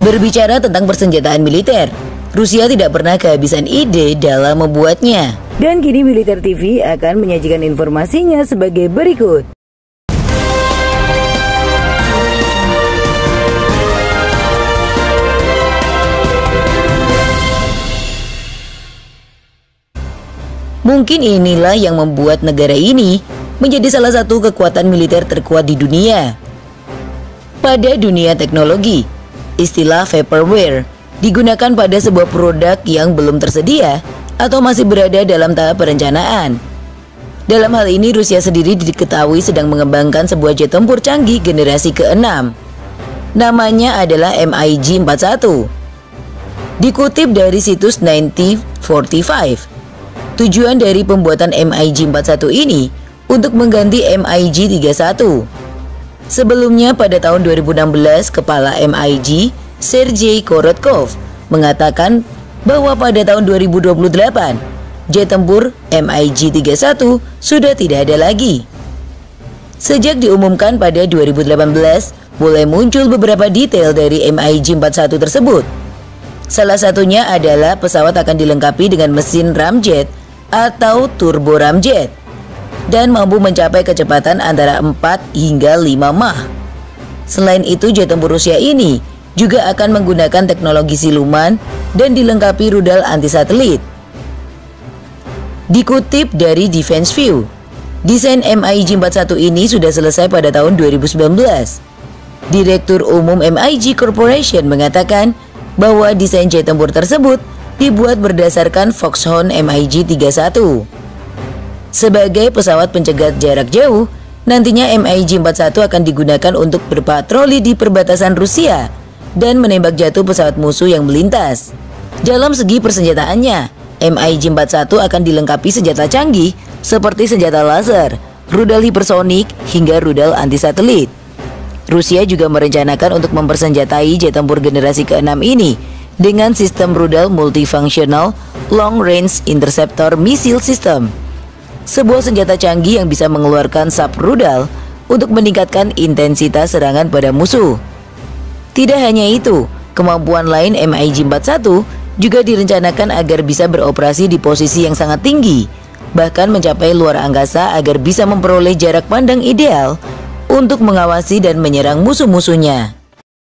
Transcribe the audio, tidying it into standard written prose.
Berbicara tentang persenjataan militer, Rusia tidak pernah kehabisan ide dalam membuatnya. Dan kini Militer TV akan menyajikan informasinya sebagai berikut. Mungkin inilah yang membuat negara ini menjadi salah satu kekuatan militer terkuat di dunia. Pada dunia teknologi, istilah vaporware digunakan pada sebuah produk yang belum tersedia atau masih berada dalam tahap perencanaan. Dalam hal ini, Rusia sendiri diketahui sedang mengembangkan sebuah jet tempur canggih generasi ke-6. Namanya adalah MiG-41. Dikutip dari situs 9045, tujuan dari pembuatan MiG-41 ini untuk mengganti MiG-31. Sebelumnya pada tahun 2016, kepala MiG, Sergei Korotkov, mengatakan bahwa pada tahun 2028, jet tempur MiG-31 sudah tidak ada lagi. Sejak diumumkan pada 2018, mulai muncul beberapa detail dari MiG-41 tersebut. Salah satunya adalah pesawat akan dilengkapi dengan mesin ramjet atau turbo ramjet dan mampu mencapai kecepatan antara 4 hingga 5 Mach. Selain itu, jet tempur Rusia ini juga akan menggunakan teknologi siluman dan dilengkapi rudal anti-satelit. Dikutip dari Defense View, desain MiG-41 ini sudah selesai pada tahun 2019. Direktur Umum MiG Corporation mengatakan bahwa desain jet tempur tersebut dibuat berdasarkan Foxhound MiG-31. Sebagai pesawat pencegat jarak jauh, nantinya MiG-41 akan digunakan untuk berpatroli di perbatasan Rusia dan menembak jatuh pesawat musuh yang melintas. Dalam segi persenjataannya, MiG-41 akan dilengkapi senjata canggih seperti senjata laser, rudal hipersonik, hingga rudal anti-satelit. Rusia juga merencanakan untuk mempersenjatai jet tempur generasi ke-6 ini dengan sistem rudal multifunctional Long Range Interceptor Missile System, sebuah senjata canggih yang bisa mengeluarkan sub-rudal untuk meningkatkan intensitas serangan pada musuh. Tidak hanya itu, kemampuan lain MiG-41 juga direncanakan agar bisa beroperasi di posisi yang sangat tinggi, bahkan mencapai luar angkasa agar bisa memperoleh jarak pandang ideal untuk mengawasi dan menyerang musuh-musuhnya.